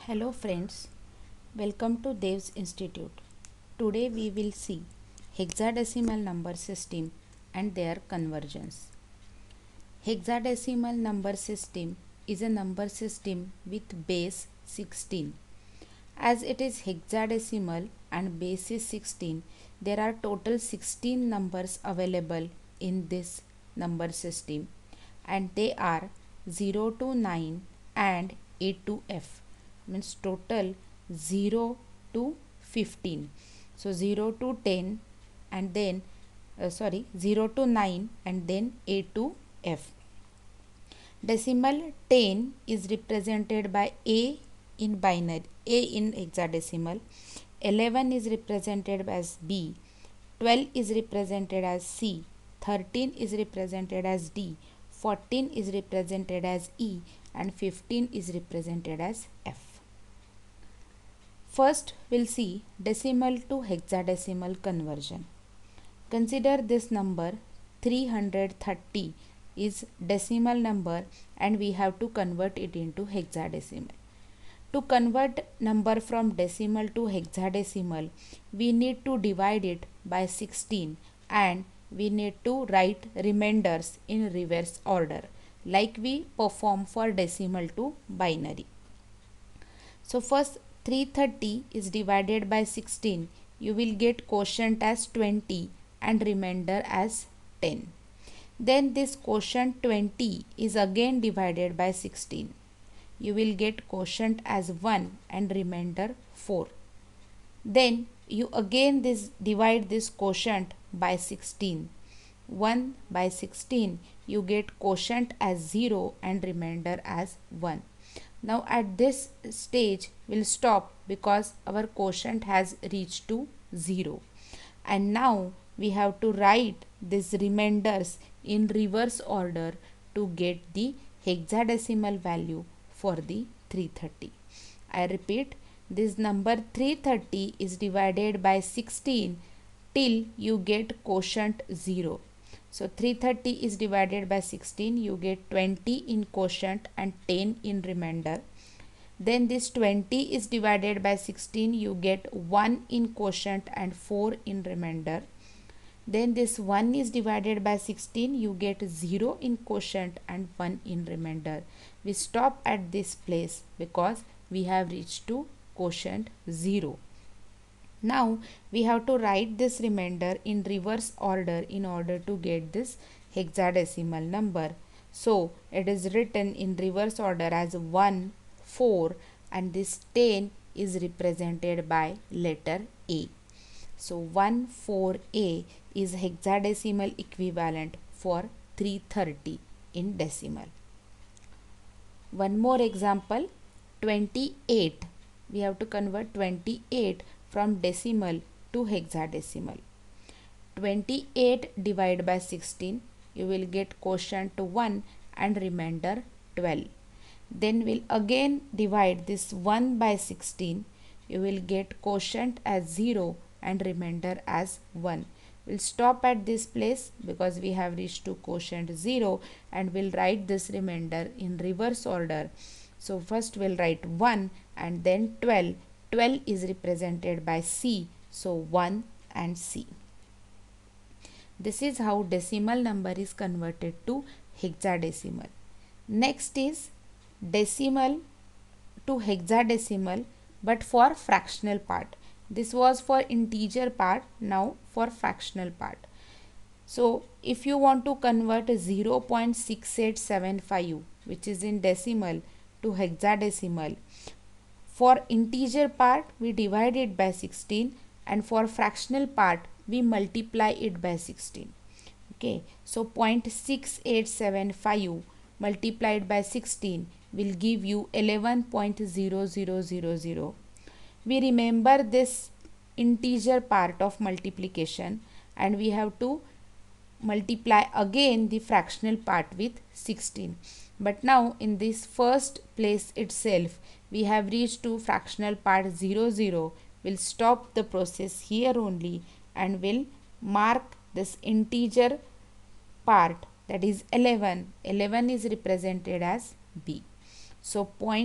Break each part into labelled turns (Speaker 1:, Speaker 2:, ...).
Speaker 1: Hello friends, welcome to Dev's Institute. Today we will see hexadecimal number system and their conversions. Hexadecimal number system is a number system with base 16. As it is hexadecimal and base is 16, there are total 16 numbers available in this number system and they are 0 to 9 and A to F, means total 0 to 15. So 0 to 10 and then 0 to 9 and then A to F. Decimal 10 is represented by A in binary, A in hexadecimal, 11 is represented as B, 12 is represented as C, 13 is represented as D, 14 is represented as E and 15 is represented as F. First we'll see decimal to hexadecimal conversion. Consider this number 330 is decimal number and we have to convert it into hexadecimal. To convert number from decimal to hexadecimal, we need to divide it by 16 and we need to write remainders in reverse order like we perform for decimal to binary. So first 330 is divided by 16. You will get quotient as 20 and remainder as 10. Then this quotient 20 is again divided by 16. You will get quotient as 1 and remainder 4. Then you again divide this quotient by 16. 1 by 16 you get quotient as 0 and remainder as 1. Now at this stage we'll stop because our quotient has reached to 0. And now we have to write these remainders in reverse order to get the hexadecimal value for the 330. I repeat, this number 330 is divided by 16 till you get quotient 0. So 330 is divided by 16, you get 20 in quotient and 10 in remainder. Then this 20 is divided by 16, you get 1 in quotient and 4 in remainder. Then this 1 is divided by 16, you get 0 in quotient and 1 in remainder. We stop at this place because we have reached to quotient 0. Now we have to write this remainder in reverse order in order to get this hexadecimal number. So it is written in reverse order as 1, 4 and this 10 is represented by letter A. So 14A is hexadecimal equivalent for 330 in decimal. One more example, 28. We have to convert 28 from decimal to hexadecimal. 28 divided by 16, you will get quotient to 1 and remainder 12. Then we'll again divide this 1 by 16, you will get quotient as 0 and remainder as 1. We'll stop at this place because we have reached to quotient 0 and we'll write this remainder in reverse order. So first we'll write 1 and then 12. 12 is represented by C, so 1 and C. This is how decimal number is converted to hexadecimal. Next is decimal to hexadecimal but for fractional part. This was for integer part, now for fractional part. So if you want to convert 0.6875 which is in decimal to hexadecimal, for integer part we divide it by 16 and for fractional part we multiply it by 16. Okay, so 0.6875 multiplied by 16 will give you 11.0000. We remember this integer part of multiplication and we have to multiply again the fractional part with 16. But now in this first place itself we have reached to fractional part 00. We'll stop the process here only and will mark this integer part, that is 11. 11 is represented as B. So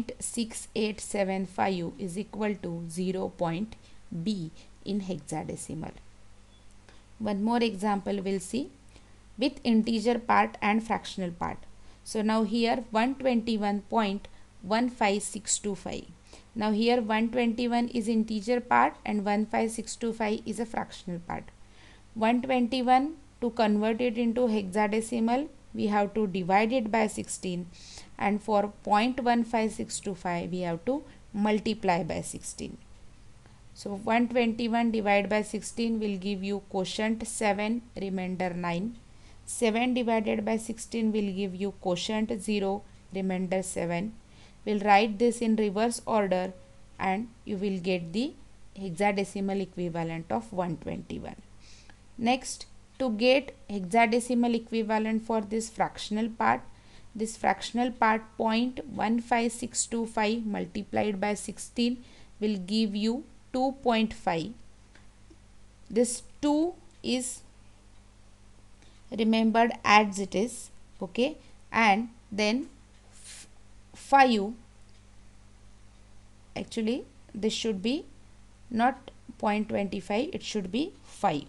Speaker 1: 0.6875 is equal to 0.B in hexadecimal. One more example we'll see with integer part and fractional part. So now here 121.15625. Now here 121 is integer part and 15625 is a fractional part. 121, to convert it into hexadecimal, we have to divide it by 16, and for 0.15625 we have to multiply by 16. So 121 divided by 16 will give you quotient 7, remainder 9. 7 divided by 16 will give you quotient 0, remainder 7. We'll write this in reverse order and you will get the hexadecimal equivalent of 121. Next, to get hexadecimal equivalent for this fractional part 0.15625 multiplied by 16 will give you 2.5. This 2 is remembered as it is, okay, and then 5, actually this should be not 0.25, it should be 5.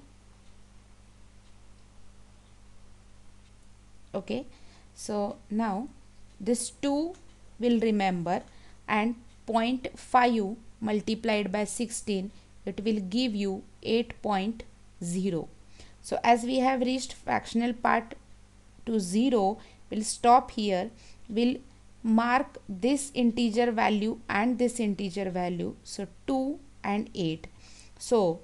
Speaker 1: Okay, so now this 2 will remember, and 0.5 multiplied by 16, it will give you 8.0. So as we have reached fractional part to 0, we'll stop here. We'll mark this integer value and this integer value, so 2 and 8. So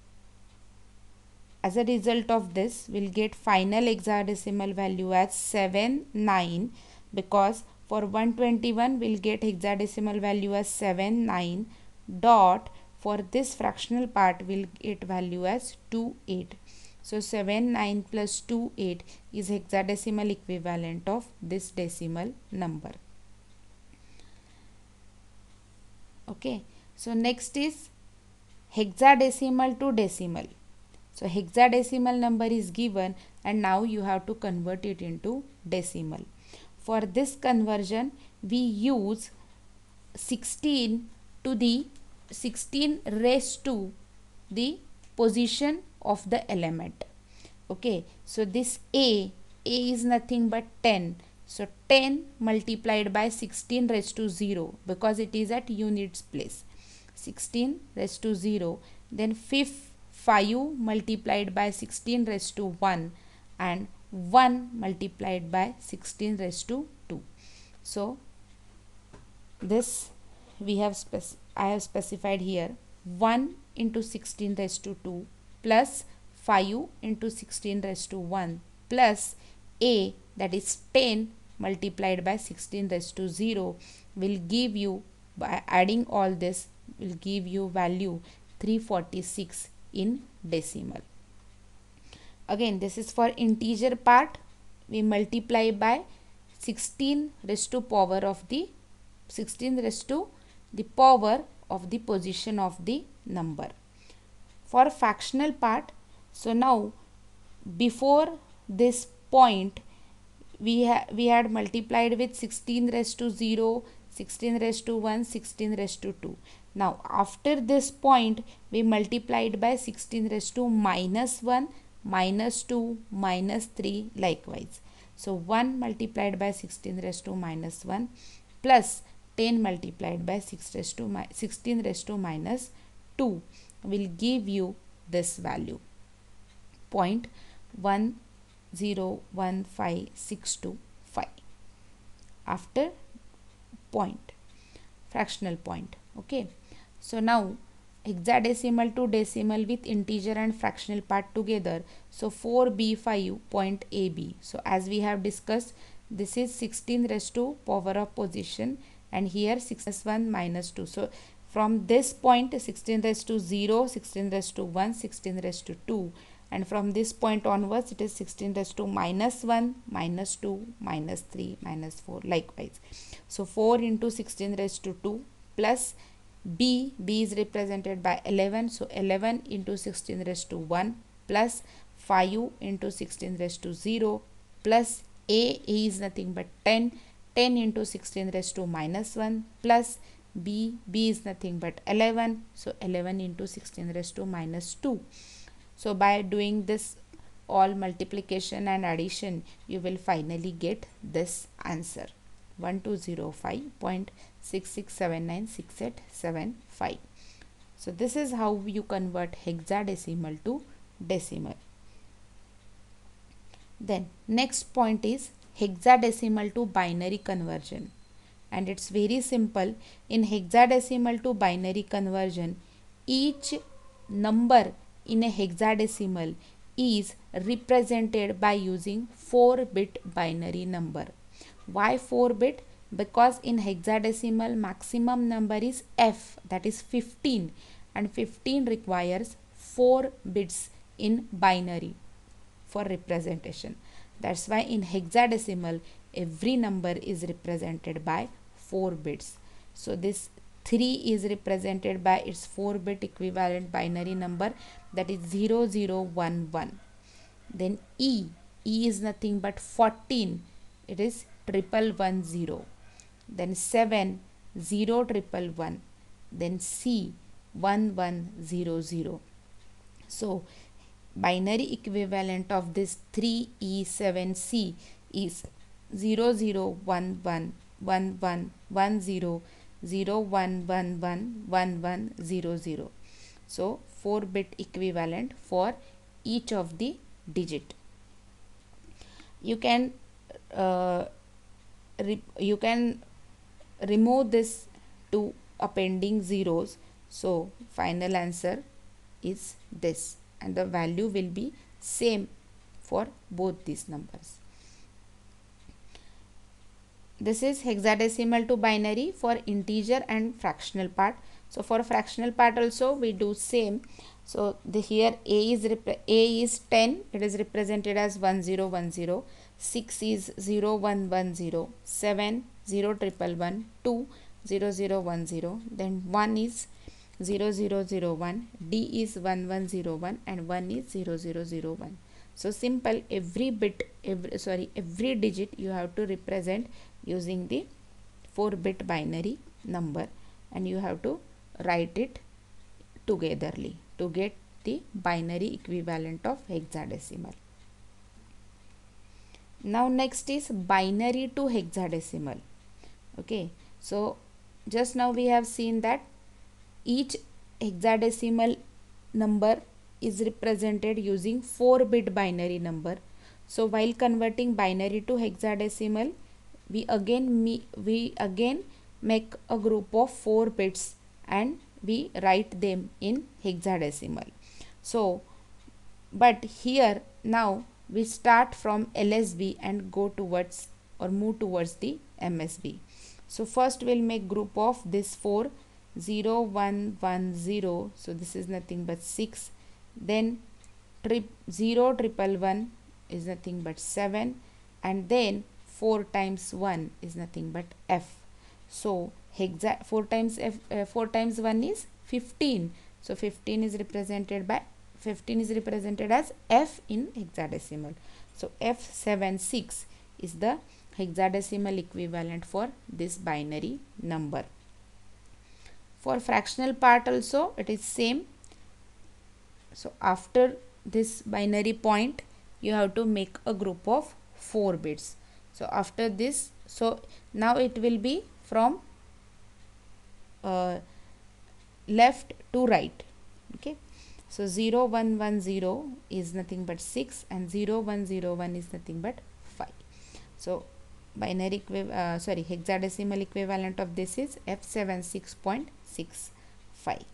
Speaker 1: as a result of this, we'll get final hexadecimal value as 79, because for 121 we'll get hexadecimal value as 79 dot, for this fractional part we'll get value as 28. So 79 plus 28 is hexadecimal equivalent of this decimal number. Okay, so next is hexadecimal to decimal. So hexadecimal number is given and now you have to convert it into decimal. For this conversion we use 16 raised to the position of the element. Okay, so this A is nothing but 10. So 10 multiplied by 16 raised to 0, because it is at units place. 16 raised to 0, then 5 multiplied by 16 raised to 1, and 1 multiplied by 16 raised to 2. So this we have I have specified here 1 into 16 raised to 2 plus 5 into 16 raised to 1 plus A, that is 10 multiplied by 16 raised to 0, will give you, by adding all this, will give you value 346 in decimal. Again, this is for integer part. We multiply by 16 raised to power of the 16 raised to the power of the position of the number. For fractional part, so now before this point we had multiplied with 16 raised to 0, 16 raised to 1, 16 raised to 2. Now after this point we multiplied by 16 raised to minus 1, minus 2, minus 3 likewise. So 1 multiplied by 16 raised to minus 1 plus 10 multiplied by 16 raised to minus 2 will give you this value 0.101562 after point, fractional point. Okay, so now hexadecimal to decimal with integer and fractional part together. So 4b5.ab. So as we have discussed, this is 16 raised to power of position, and here 6 1 minus 2. So from this point 16 raised to 0, 16 raised to 1, 16 raised to 2, and from this point onwards it is 16 raised to minus 1, minus 2, minus 3, minus 4 likewise. So 4 into 16 raised to 2 plus b is represented by 11, so 11 into 16 raised to 1 plus 5 into 16 raised to 0 plus a is nothing but 10, 10 into 16 raised to minus 1 plus b is nothing but 11, so 11 into 16 raised to minus 2. So by doing this all multiplication and addition, you will finally get this answer, 1205.66796875. so this is how you convert hexadecimal to decimal. Then next point is hexadecimal to binary conversion, and it's very simple. In hexadecimal to binary conversion, each number in a hexadecimal is represented by using 4-bit binary number. Why 4-bit? Because in hexadecimal maximum number is f, that is 15, and 15 requires 4 bits in binary for representation. That's why in hexadecimal every number is represented by 4 bits. So this 3 is represented by its 4-bit equivalent binary number, that is 0011. Then E is nothing but 14, it is 1110. Then 7 0111. Then C 1100. So binary equivalent of this 3E7C is 0011111001111100. So 4-bit equivalent for each of the digit. You can remove this to appending zeros. So final answer is this, and the value will be same for both these numbers. This is hexadecimal to binary for integer and fractional part. So for fractional part also we do same. So here A is 10, it is represented as 1010. 6 is 0110. 7 0111. 2 0010. Then 1 is 0001. D is 1101 and 1 is 0001. So simple, every digit you have to represent using the 4-bit binary number, and you have to write it togetherly to get the binary equivalent of hexadecimal. Now next is binary to hexadecimal. Okay, so just now we have seen that each hexadecimal number is represented using 4-bit binary number. So while converting binary to hexadecimal, we again make a group of 4 bits and we write them in hexadecimal. So but here now we start from LSB and go towards or move towards the MSB. So first we'll make group of this 4, 0 1 1 0, so this is nothing but 6. Then 0 111 is nothing but 7, and then 4 times 1 is nothing but F. So 4 times 1 is 15. So 15 is represented as F in hexadecimal. So F76 is the hexadecimal equivalent for this binary number. For fractional part also it is same. So after this binary point you have to make a group of 4 bits. So after this, so now it will be from left to right. Okay, so 0 1 1 0 is nothing but 6 and 0 1 0 1 is nothing but 5. So hexadecimal equivalent of this is F76.65.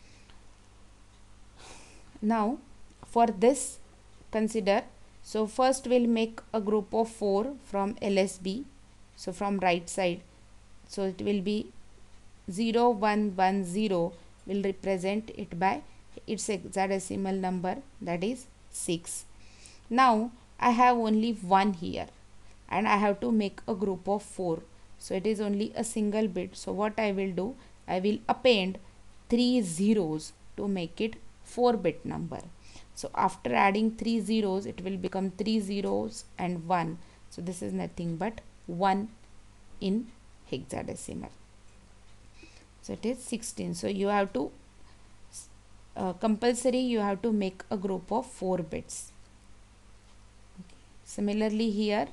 Speaker 1: Now for this consider, so first we'll make a group of 4 from LSB, so from right side. So it will be 0 1 1 0 will represent it by its hexadecimal number, that is 6. Now I have only 1 here and I have to make a group of 4, so it is only a single bit. So what I will do, I will append 3 zeros to make it 4-bit number. So after adding 3 zeros, it will become 3 zeros and 1. So this is nothing but 1 in hexadecimal. So it is 16. So you have to compulsory you have to make a group of 4 bits. Okay. Similarly here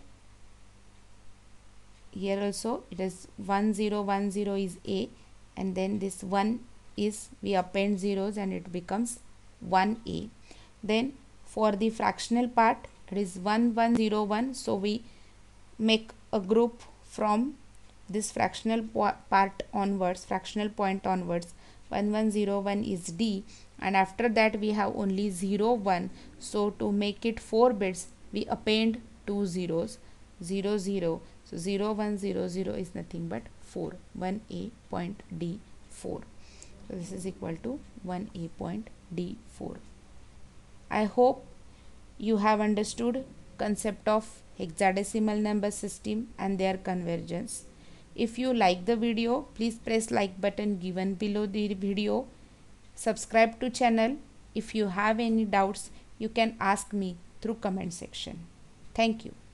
Speaker 1: also it is 1010 is A, and then this 1 is we append zeros and it becomes 1A. Then for the fractional part it is 1101, so we make a group from this fractional part onwards, fractional point onwards. 1101 is D, and after that we have only 01, so to make it 4 bits we append 2 zeros, 00. So 0100 is nothing but 4, 1A point D4. So this is equal to 1A point D4. I hope you have understood concept of hexadecimal number system and their convergence. If you like the video, please press like button given below the video. Subscribe to channel. If you have any doubts, you can ask me through comment section. Thank you.